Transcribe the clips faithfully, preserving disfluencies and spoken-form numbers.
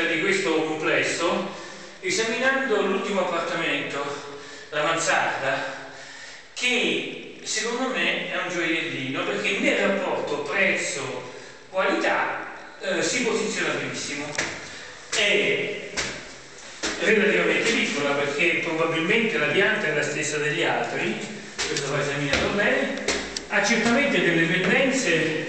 di questo complesso, esaminando l'ultimo appartamento, la mansarda, che secondo me è un gioiellino, perché nel rapporto prezzo-qualità eh, si posiziona benissimo. È relativamente piccola, perché probabilmente la pianta è la stessa degli altri, questo va esaminato bene, ha certamente delle pendenze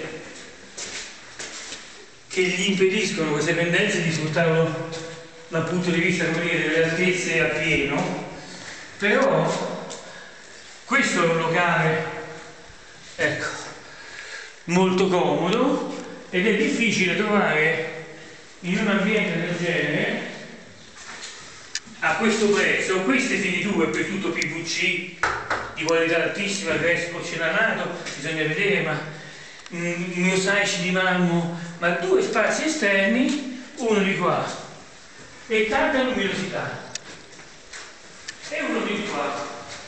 che gli impediscono, queste pendenze, di sfruttarlo dal punto di vista, come dire, delle altezze a pieno, però questo è un locale, ecco, molto comodo, ed è difficile trovare in un ambiente del genere a questo prezzo queste finiture, per tutto P V C di qualità altissima, resto porcellanato, bisogna vedere, ma mm, mosaici di marmo, ma due spazi esterni, uno di qua e tanta luminosità, e uno di qua.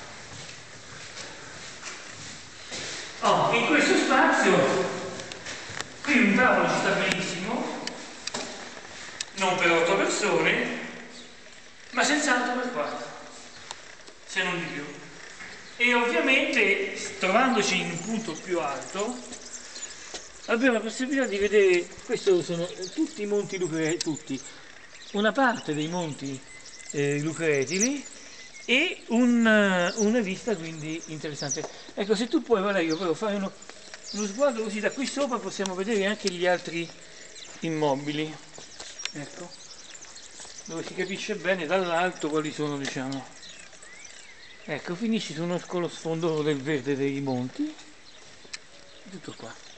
Oh, in questo spazio qui un tavolo ci sta benissimo, non per otto persone, ma senz'altro per quattro, se non di più. E ovviamente, trovandoci in un punto più alto, abbiamo la possibilità di vedere, questi sono tutti i monti lucretili, tutti, una parte dei monti eh, lucretili, e un, una vista quindi interessante. Ecco, se tu puoi, Valerio, però fare uno, uno sguardo così da qui sopra, possiamo vedere anche gli altri immobili, ecco, dove si capisce bene dall'alto quali sono, diciamo. Ecco, finisci su uno, con lo sfondo del verde dei monti, tutto qua.